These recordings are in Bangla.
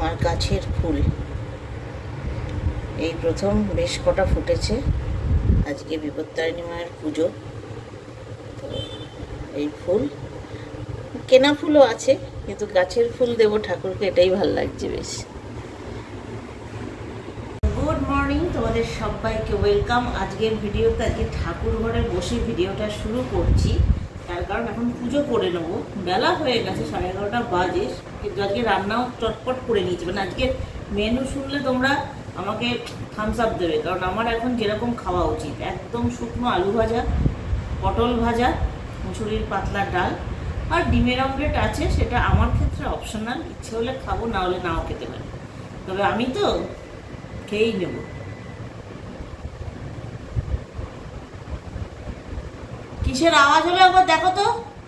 আমার গাছের ফুল। এই প্রথম বেশ কটা ফুটেছে। আজকে বিপত্তারিণী মায়ের পুজো, তো এই ফুল কেনা ফুলও আছে, কিন্তু গাছের ফুল দেবো ঠাকুরকে, এটাই ভালো লাগছে বেশ। গুড মর্নিং, তোমাদের সবাইকে ওয়েলকাম। আজকের ভিডিওতে আজকে ঠাকুর ঘরে বসে ভিডিওটা শুরু করছি, তার কারণ এখন পুজো করে নেবো। বেলা হয়ে গেছে, 11:30 বাজে, কিন্তু আজকে রান্নাও চটপট করে নিয়েছি। মানে আজকে মেনু শুনলে তোমরা আমাকে থামস আপ দেবে, কারণ আমার এখন যেরকম খাওয়া উচিত, একদম শুকনো আলু ভাজা, পটল ভাজা, মুসুরির পাতলা ডাল আর ডিমের অমলেট আছে। সেটা আমার ক্ষেত্রে অপশনাল, ইচ্ছে হলে খাবো, না হলে নাও খেতে পারি, তবে আমি তো খেয়েই নেব। কিসের আওয়াজ হলো একবার দেখো তো।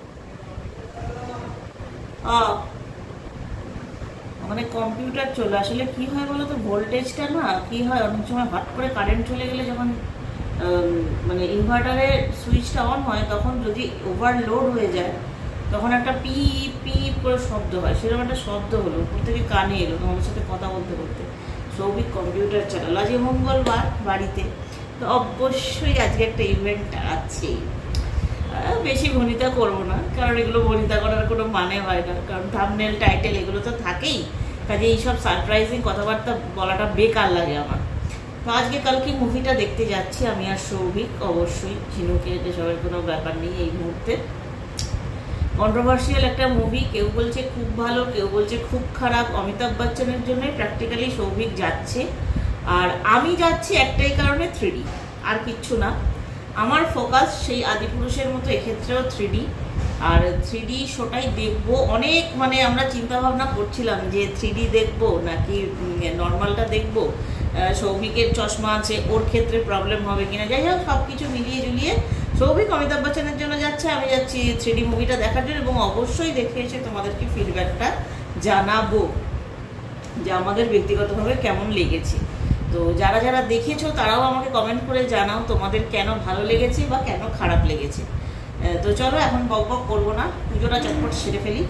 মানে কম্পিউটার চলে, আসলে কি হয় বলো তো, ভোল্টেজটা না কি হয়, অনেক সময় হট করে কারেন্ট চলে গেলে যখন মানে ইনভার্টারের সুইচটা অন হয়, তখন যদি ওভারলোড হয়ে যায় তখন একটা পিপ পিপ করে শব্দ হয়। সেরকম একটা শব্দ হলো, উপর থেকে কানে এলো তোমাদের সাথে কথা বলতে বলতে। সৌভিক কম্পিউটার চালালো। আজ মঙ্গলবার বাড়িতে, তো অবশ্যই আজকে একটা ইভেন্ট আছে। বেশি ভনিতা করবো না, কারণ এগুলো ভনিতা করার কোনো মানে হয় না, কারণ থাম্বনেল টাইটেল এগুলো তো থাকেই, কাজে এইসব সারপ্রাইজিং কথাবার্তা বলাটা বেকার লাগে আমার। তো আজকে কালকে মুভিটা দেখতে যাচ্ছি আমি আর সৌভিক, অবশ্যই ঝিনুকে এসবের কোনো ব্যাপার নেই এই মুহূর্তে। কন্ট্রোভার্সিয়াল একটা মুভি, কেউ বলছে খুব ভালো, কেউ বলছে খুব খারাপ। অমিতাভ বচ্চনের জন্য প্র্যাকটিক্যালি সৌভিক যাচ্ছে, আর আমি যাচ্ছি একটাই কারণে, 3D, আর কিচ্ছু না। আমার ফোকাস সেই আদিপুরুষের মতো এক্ষেত্রেও 3D, আর 3D শোটাই দেখবো। অনেক মানে আমরা চিন্তা ভাবনা করছিলাম যে 3D দেখবো নাকি নর্মালটা দেখবো। সৌভিকের চশমা আছে, ওর ক্ষেত্রে প্রবলেম হবে কিনা, যাই হোক সব কিছু মিলিয়ে জুলিয়ে সৌভিক অমিতাভ বচ্চনের জন্য যাচ্ছে, আমি যাচ্ছি 3D মুভিটা দেখার জন্য। এবং অবশ্যই দেখে এসে তোমাদেরকে ফিডব্যাকটা জানাবো যে আমাদের ব্যক্তিগতভাবে কেমন লেগেছে। তো যারা যারা দেখেছো তারাও আমাকে কমেন্ট করে জানাও তোমাদের কেন ভালো লেগেছে বা কেন খারাপ লেগেছে। তো চলো এখন বক বক করবো না, পুজোটা চটপট সেরে ফেলি।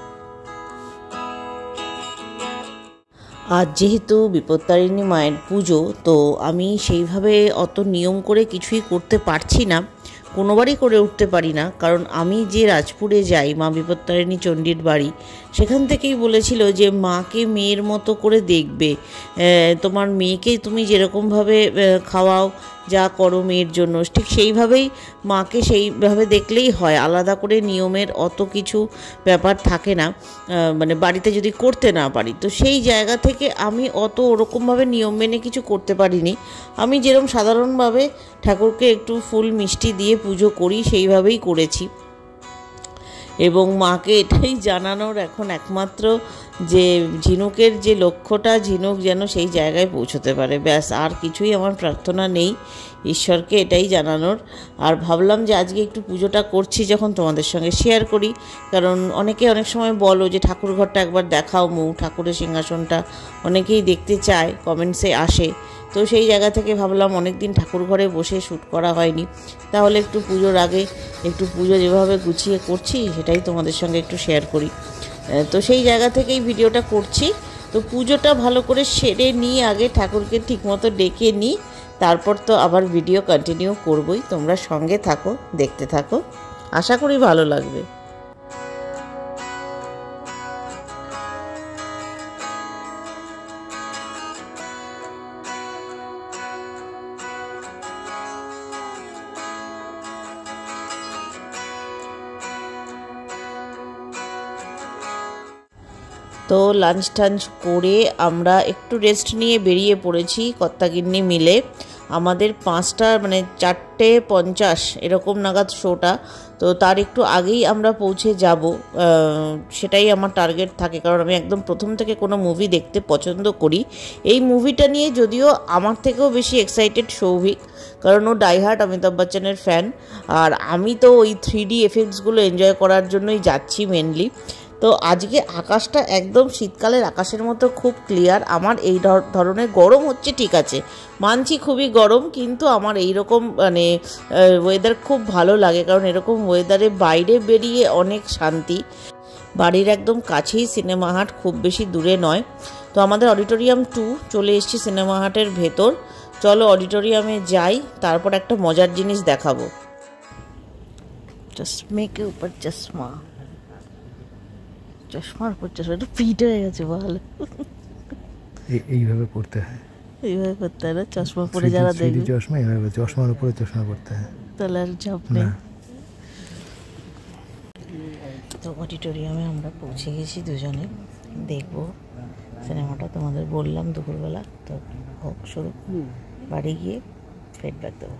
আজ যেহেতু বিপত্তারিণী মায়ের পুজো, তো আমি সেইভাবে অত নিয়ম করে কিছুই করতে পারছি না, কোনোবারই করে উঠতে পারি না। কারণ আমি যে রাজপুরে যাই, মা বিপত্তারিণী চণ্ডীর বাড়ি, সেখান থেকেই বলেছিল যে মাকে মেয়ের মতো করে দেখবে, তোমার মেয়েকে তুমি যেরকমভাবে খাওয়াও, যা করো মেয়ের জন্য, ঠিক সেইভাবেই মাকে সেইভাবে দেখলেই হয়। আলাদা করে নিয়মের অত কিছু ব্যাপার থাকে না, মানে বাড়িতে যদি করতে না পারি। তো সেই জায়গা থেকে আমি অত ওরকমভাবে নিয়ম মেনে কিছু করতে পারিনি। আমি যেরকম সাধারণভাবে ঠাকুরকে একটু ফুল মিষ্টি দিয়ে পুজো করি, সেইভাবেই করেছি। এবং মাকে এটাই জানানোর এখন একমাত্র যে ঝিনুকের যে লক্ষ্যটা, ঝিনুক যেন সেই জায়গায় পৌঁছতে পারে, ব্যাস, আর কিছুই আমার প্রার্থনা নেই, ঈশ্বরকে এটাই জানানোর। আর ভাবলাম যে আজকে একটু পুজোটা করছি যখন তোমাদের সঙ্গে শেয়ার করি, কারণ অনেকে অনেক সময় বলো যে ঠাকুর ঘরটা একবার দেখাও, ঠাকুরের সিংহাসনটা অনেকেই দেখতে চায়, কমেন্টসে আসে। তো সেই জায়গা থেকে ভাবলাম অনেক দিন ঠাকুর ঘরে বসে শ্যুট করা হয়নি, তাহলে একটু পুজোর আগে একটু পুজো যেভাবে গুছিয়ে করছি সেটাই তোমাদের সঙ্গে একটু শেয়ার করি। তো সেই জায়গা থেকেই ভিডিওটা করছি। তো পুজোটা ভালো করে সেরে নিই, আগে ঠাকুরকে ঠিকমতো ডেকে নিই, তারপর তো আবার ভিডিও কন্টিনিউ করবই। তোমরা সঙ্গে থাকো, দেখতে থাকো, আশা করি ভালো লাগবে। তো লাঞ্চ টাঞ্চ করে আমরা একটু রেস্ট নিয়ে বেরিয়ে পড়েছি কর্তাগিন্নি মিলে। আমাদের 5টা মানে 4:50 এরকম নাগাদ শোটা, তো তার একটু আগেই আমরা পৌঁছে যাব, সেটাই আমার টার্গেট থাকে। কারণ আমি একদম প্রথম থেকে কোনো মুভি দেখতে পছন্দ করি। এই মুভিটা নিয়ে যদিও আমার থেকেও বেশি এক্সাইটেড সৌভিক, কারণ ও ডাইহার্ট অমিতাভ বচ্চনের ফ্যান, আর আমি তো ওই 3D এফেক্টসগুলো এনজয় করার জন্যই যাচ্ছি মেনলি। তো আজকে আকাশটা একদম শীতকালের আকাশের মতো খুব ক্লিয়ার। আমার এই ধরনের গরম হচ্ছে, ঠিক আছে মানছি খুবই গরম, কিন্তু আমার এই রকম মানে ওয়েদার খুব ভালো লাগে, কারণ এরকম ওয়েদারে বাইরে বেরিয়ে অনেক শান্তি। বাড়ির একদম কাছেই সিনেমা হাট, খুব বেশি দূরে নয়। তো আমাদের অডিটোরিয়াম 2 চলে এসেছি সিনেমা হাটের ভেতর। চলো অডিটোরিয়ামে যাই, তারপর একটা মজার জিনিস দেখাবো। চশমে কে উপর চশমা, চশমার উপর চশমা, একটু ফিট হয়ে গেছে ভালো। এইভাবে পড়তে হয়, এইভাবে করতে হয় না? চশমা পরে যারা দেখবে চশমা এইভাবে, চশমার উপরে চশমা পড়তে হয়, তাহলে আর চাপ নেই। তো অডিটোরিয়ামে আমরা পৌঁছে গেছি দুজনে, দেখবো সিনেমাটা। তোমাদের বললাম দুপুরবেলা, তো হোক শুরু, বাড়ি গিয়ে ফিডব্যাক দেবো।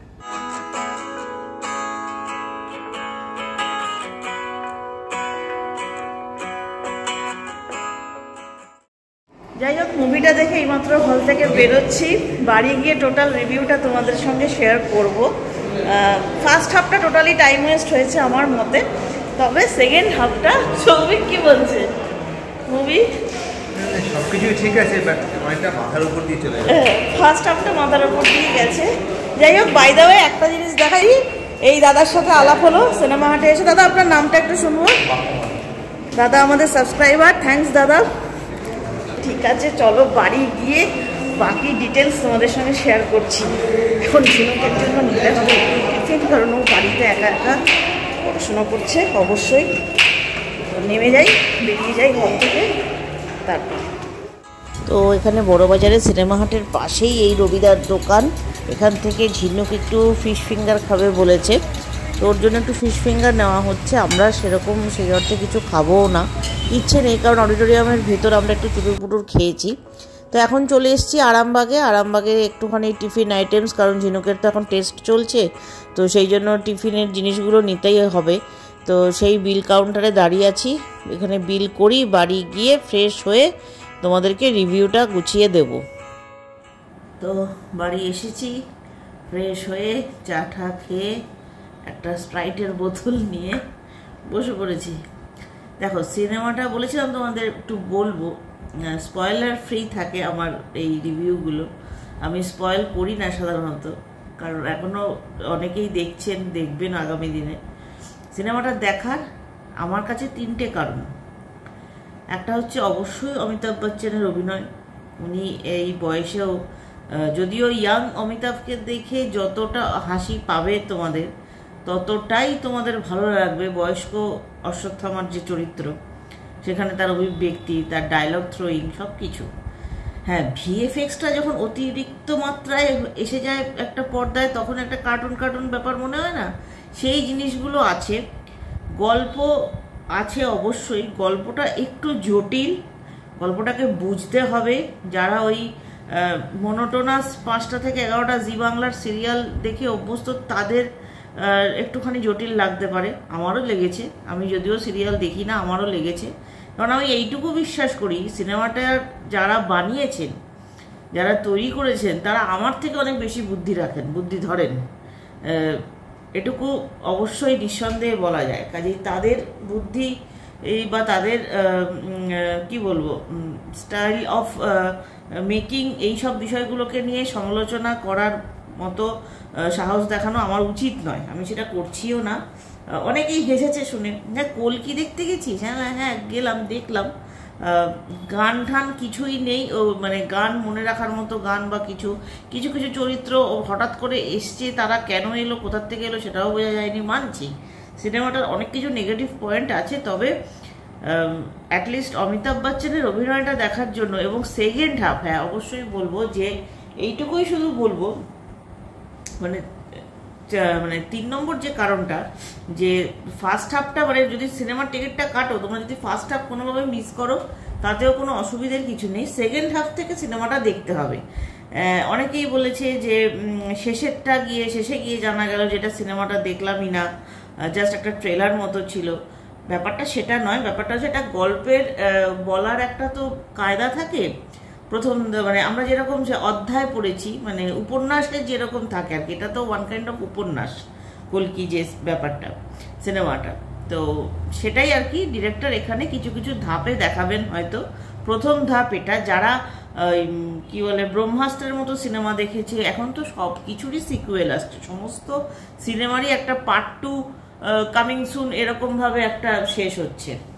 যাই হোক, মুভিটা দেখে এইমাত্র হল থেকে বেরোচ্ছি। বাড়ি গিয়ে টোটাল রিভিউটা তোমাদের সঙ্গে শেয়ার করব। ফার্স্ট হাফটা টোটালি টাইম ওয়েস্ট হয়েছে আমার মতে, তবে সেকেন্ড হাফটা সৌভিক কি বলছে? মুভি সব কিছুই ঠিক আছে, বাট অনেকটা মাথার উপর দিয়ে চলে গেছে। ফার্স্ট হাফটা মাথার উপর দিয়ে গেছে। যাই হোক, বাই দ্য ওয়ে একটা জিনিস দেখাই, এই দাদার সাথে আলাপ হলো সিনেমা হাটে এসে। দাদা আপনার নামটা একটু শুনবো। দাদা আমাদের সাবস্ক্রাইবার, থ্যাঙ্কস দাদা। ঠিক আছে, চলো বাড়ি গিয়ে বাকি ডিটেলস তোমাদের সঙ্গে শেয়ার করছি। এখন ঝিনুকের জন্য নিতে হবে টিফিন, কারণ ও বাড়িতে একা একা পড়াশোনা করছে। অবশ্যই নেমে যাই, বেরিয়ে যাই ঘর থেকে। তারপর তো এখানে বড়বাজারে সিনেমা হাটের পাশেই এই রবিদার দোকান। এখান থেকে ঝিনুক একটু ফিশ ফিঙ্গার খাবে বলেছে, তো ওর জন্য একটু ফিশ ফিঙ্গার নেওয়া হচ্ছে। আমরা সেরকম সেই অর্থে কিছু খাবোও না, ইচ্ছে নেই, কারণ অডিটোরিয়ামের ভেতর আমরা একটু চুটুর পুটুর খেয়েছি। তো এখন চলে এসেছি আরামবাগে। আরামবাগে একটুখানি টিফিন আইটেমস, কারণ ঝিনুকের তো এখন টেস্ট চলছে, তো সেই জন্য টিফিনের জিনিসগুলো নিতেই হবে। তো সেই বিল কাউন্টারে দাঁড়িয়ে আছি, এখানে বিল করি, বাড়ি গিয়ে ফ্রেশ হয়ে তোমাদেরকে রিভিউটা গুছিয়ে দেব। তো বাড়ি এসেছি, ফ্রেশ হয়ে চা টা খেয়ে একটা স্প্রাইটের বোতল নিয়ে বসে পড়েছি। দেখো, সিনেমাটা বলেছিলাম তোমাদের একটু বলবো, স্পয়লার ফ্রি থাকে আমার এই রিভিউগুলো। আমি স্পয়েল করি না সাধারণত, কারণ এখনও অনেকেই দেখছেন, দেখবেন আগামী দিনে। সিনেমাটা দেখার আমার কাছে 3টে কারণ। একটা হচ্ছে অবশ্যই অমিতাভ বচ্চনের অভিনয়। উনি এই বয়সেও, যদিও ইয়াং অমিতাভকে দেখে যতটা হাসি পাবে তোমাদের, ততটাই তোমাদের ভালো লাগবে বয়স্ক অশ্বত্থামার যে চরিত্র, সেখানে তার অভিব্যক্তি, তার ডায়লগ থ্রোয়িং সব কিছু। হ্যাঁ, ভিএফএক্সটা যখন অতিরিক্ত মাত্রায় এসে যায় একটা পর্দায়, তখন একটা কার্টুন কার্টুন ব্যাপার মনে হয় না, সেই জিনিসগুলো আছে। গল্প আছে অবশ্যই, গল্পটা একটু জটিল, গল্পটাকে বুঝতে হবে। যারা ওই মনোটোনাস 5টা থেকে 11টা জি বাংলার সিরিয়াল দেখে অভ্যস্ত, তাদের একটুখানি জটিল লাগতে পারে। আমারও লেগেছে, আমি যদিও সিরিয়াল দেখি না, আমারও লেগেছে। কারণ আমি এইটুকু বিশ্বাস করি, সিনেমাটা যারা বানিয়েছেন, যারা তৈরি করেছেন, তারা আমার থেকে অনেক বেশি বুদ্ধি ধরেন, এটুকু অবশ্যই নিঃসন্দেহে বলা যায়। কাজেই তাদের বুদ্ধি বা তাদের কি বলবো, স্টাইল অফ মেকিং, এইসব বিষয়গুলোকে নিয়ে সমালোচনা করার মতো সাহস দেখানো আমার উচিত নয়, আমি সেটা করছিও না। অনেকেই হেসেছে শুনে, হ্যাঁ কলকি দেখতে গেছিস? হ্যাঁ হ্যাঁ গেলাম, দেখলাম। গান ঠান কিছুই নেই, ও মানে গান মনে রাখার মতো গান বা কিছু কিছু কিছু চরিত্র হঠাৎ করে এসছে, তারা কেন এলো, কোথার থেকে এলো সেটাও বোঝা যায়নি, মানছি। সিনেমাটার অনেক কিছু নেগেটিভ পয়েন্ট আছে, তবে অ্যাটলিস্ট অমিতাভ বচ্চনের অভিনয়টা দেখার জন্য। এবং সেকেন্ড হাফ, হ্যাঁ অবশ্যই বলবো যে এইটুকুই শুধু বলবো, মানে 3 নম্বর যে কারণটা, যে ফার্স্ট হাফটা, মানে যদি সিনেমার টিকিটটা কাটো, তোমরা যদি ফার্স্ট হাফ কোনোভাবে মিস করো তাতেও কোনো অসুবিধার কিছু নেই, সেকেন্ড হাফ থেকে সিনেমাটা দেখতে হবে। অনেকেই বলেছে যে শেষে গিয়ে জানা গেল যেটা সিনেমাটা দেখলামই না, জাস্ট একটা ট্রেলার মতো ছিল। ব্যাপারটা সেটা নয়, ব্যাপারটা হচ্ছে একটা গল্পের বলার একটা তো কায়দা থাকে। প্রথম মানে আমরা যেরকম যে অধ্যায় পড়েছি, মানে উপন্যাসের যেরকম থাকে আর কি, এটা তো ওয়ান কাইন্ড অফ উপন্যাস, কলকি যে ব্যাপারটা সিনেমাটা, তো সেটাই আর কি ডিরেক্টর এখানে কিছু কিছু ধাপে দেখাবেন হয়তো। প্রথম ধাপ এটা, যারা কি বলে ব্রহ্মাস্ত্রের মতো সিনেমা দেখেছে, এখন তো সব কিছুরই সিকুয়েল আসছে, সমস্ত সিনেমারই একটা পার্ট 2 কামিং সুন এরকম ভাবে একটা শেষ হচ্ছে।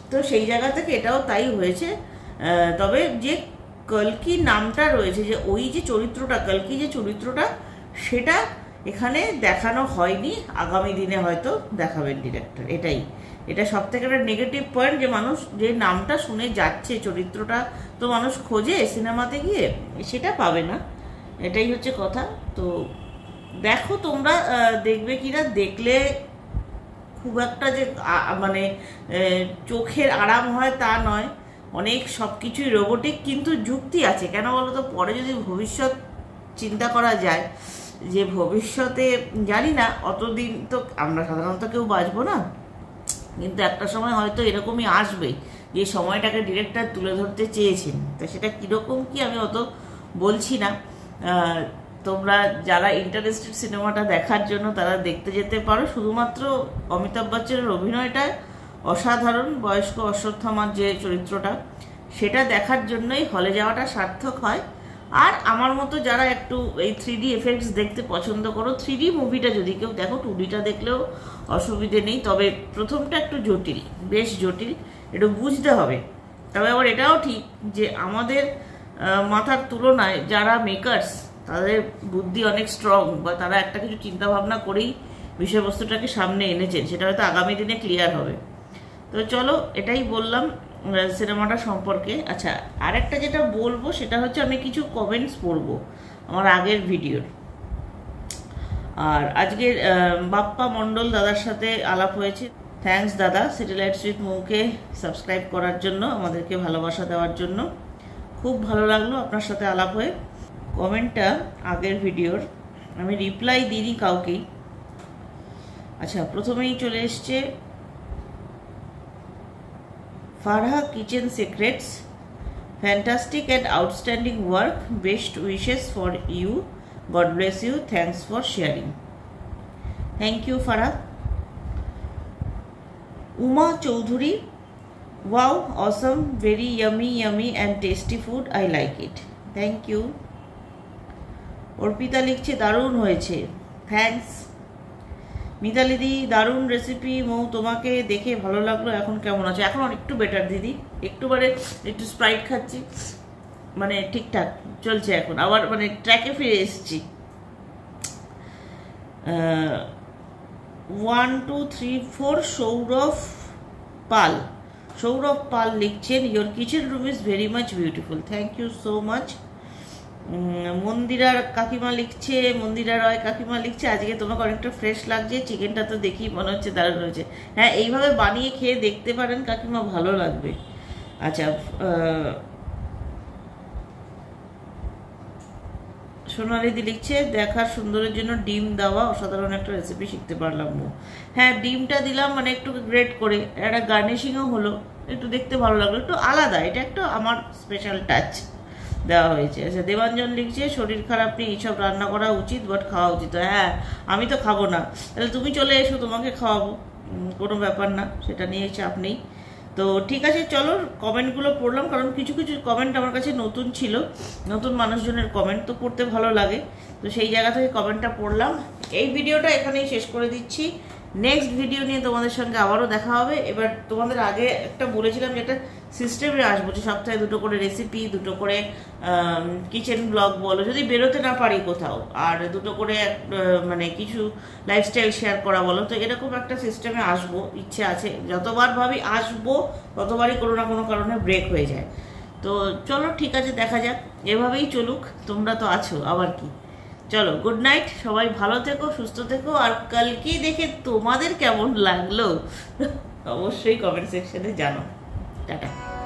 তো সেই জায়গা থেকে এটাও তাই হয়েছে। তবে যে কল্কি নামটা রয়েছে, যে ওই যে চরিত্রটা, কল্কি যে চরিত্রটা, সেটা এখানে দেখানো হয়নি। আগামী দিনে হয়তো দেখাবেন ডিরেক্টর। এটা সব থেকে একটা নেগেটিভ পয়েন্ট, যে মানুষ যে নামটা শুনে যাচ্ছে, চরিত্রটা তো মানুষ খোঁজে সিনেমাতে গিয়ে, সেটা পাবে না, এটাই হচ্ছে কথা। তো দেখো তোমরা দেখবে কিনা, দেখলে খুব একটা যে মানে চোখের আরাম হয় তা নয়, অনেক সব কিছুই রোবোটিক, কিন্তু যুক্তি আছে। কেন বলো তো, পরে যদি ভবিষ্যৎ চিন্তা করা যায়, যে ভবিষ্যতে জানি না, অতদিন তো আমরা সাধারণত কেউ বাঁচবো না, কিন্তু একটা সময় হয়তো এরকমই আসবে যে সময়টাকে ডিরেক্টর তুলে ধরতে চেয়েছেন। তো সেটা কীরকম কি আমি অত বলছি না। তোমরা যারা ইন্টারেস্টেড সিনেমাটা দেখার জন্য, তারা দেখতে যেতে পারো। শুধুমাত্র অমিতাভ বচ্চনের অভিনয়টা অসাধারণ, বয়স্ক অশ্বত্থামার যে চরিত্রটা, সেটা দেখার জন্যই হলে যাওয়াটা সার্থক হয়। আর আমার মতো যারা একটু এই 3D এফেক্টস দেখতে পছন্দ করো, 3D মুভিটা যদি কেউ দেখো, 2Dটা দেখলেও অসুবিধে নেই। তবে প্রথমটা একটু জটিল, বেশ জটিল, একটু বুঝতে হবে। তবে আবার এটাও ঠিক যে আমাদের মাথার তুলনায় যারা মেকার্স, তাদের বুদ্ধি অনেক স্ট্রং, বা তারা একটা কিছু চিন্তা ভাবনা করেই বিষয়বস্তুটাকে সামনে এনেছেন, সেটা হয়তো আগামী দিনে ক্লিয়ার হবে। তো চলো, এটাই বললাম সিনেমাটা সম্পর্কে। আচ্ছা, আরেকটা যেটা বলবো সেটা হচ্ছে, আমি কিছু কমেন্টস পড়বো আমার আগের ভিডিওর। আর আজকের বাপ্পা মণ্ডল দাদার সাথে আলাপ হয়েছে। থ্যাঙ্কস দাদা, স্যাটেলাইটস উইথ মৌকে সাবস্ক্রাইব করার জন্য, আমাদেরকে ভালোবাসা দেওয়ার জন্য। খুব ভালো লাগলো আপনার সাথে আলাপ হয়ে। কমেন্টটা আগের ভিডিওর, আমি রিপ্লাই দিইনি কাউকেই। আচ্ছা, প্রথমেই চলে এসছে Farha kitchen secrets, fantastic and outstanding work, best wishes for you, god bless you, thanks for sharing. Thank you Farha. Uma Chowdhury, wow awesome, very yummy and tasty food, I like it, thank you. Arpita লিখছে, দারুণ হয়েছে, থ্যাঙ্কস। মিতালি দি, দারুণ রেসিপি মৌ, তোমাকে দেখে ভালো লাগলো, এখন কেমন আছে? এখন একটু বেটার দিদি, একটু স্প্রাইট খাচ্ছি, মানে ঠিকঠাক চলছে এখন, আবার মানে ট্র্যাকে ফিরে এসেছি। 1 2 3 4 সৌরভ পাল লিখছেন, your kitchen room is very much beautiful, thank you so much. Mandira কাকিমা লিখছে, মন্দিরা রয় কাকিমা লিখছে, আজকে তোমাকে অনেকটা ফ্রেশ লাগছে, চিকেনটা তো দেখি মনে হচ্ছে দারুণ হয়েছে। হ্যাঁ, এইভাবে বানিয়ে খেয়ে দেখতে পারেন কাকিমা, ভালো লাগবে। আচ্ছা, সোনালিদি লিখছে, দেখার সুন্দরের জন্য ডিম দেওয়া, অসাধারণ একটা রেসিপি শিখতে পারলাম। হ্যাঁ, ডিমটা দিলাম মানে একটু গ্রেট করে, একটা গার্নিশিংও হলো, একটু দেখতে ভালো লাগলো, একটু আলাদা, এটা একটা আমার স্পেশাল টাচ দেওয়া হয়েছে। আচ্ছা, দেবাঞ্জন লিখছে, শরীর খারাপ নেই, এইসব রান্না করা উচিত, বাট খাওয়া উচিত। হ্যাঁ, আমি তো খাবো না, তাহলে তুমি চলে এসো, তোমাকে খাওয়াবো, কোনো ব্যাপার না, সেটা নিয়ে চাপ নেই। তো ঠিক আছে, চলো কমেন্টগুলো পড়লাম, কারণ কিছু কিছু কমেন্ট আমার কাছে নতুন ছিল, নতুন মানুষজনের কমেন্ট, তো পড়তে ভালো লাগে, তো সেই জায়গা থেকে কমেন্টটা পড়লাম। এই ভিডিওটা এখানেই শেষ করে দিচ্ছি, নেক্সট ভিডিও নিয়ে তোমাদের সঙ্গে আবারও দেখা হবে। এবার তোমাদের আগে একটা বলেছিলাম যে একটা সিস্টেমে আসবো, যে সপ্তাহে 2টো করে রেসিপি, 2টো করে কিচেন ব্লগ বলো, যদি বেরোতে না পারি কোথাও, আর 2টো করে মানে কিছু লাইফস্টাইল শেয়ার করা বলো, তো এরকম একটা সিস্টেমে আসবো, ইচ্ছে আছে। যতবার ভাবি আসবো, ততবারই কোনো না কোনো কারণে ব্রেক হয়ে যায়। তো চলো, ঠিক আছে, দেখা যাক, এভাবেই চলুক, তোমরা তো আছো, আবার কি। চলো, গুড নাইট, সবাই ভালো থেকো, সুস্থ থেকো, আর কালকে দেখে তোমাদের কেমন লাগলো অবশ্যই কমেন্ট সেকশনে জানো। টাটা।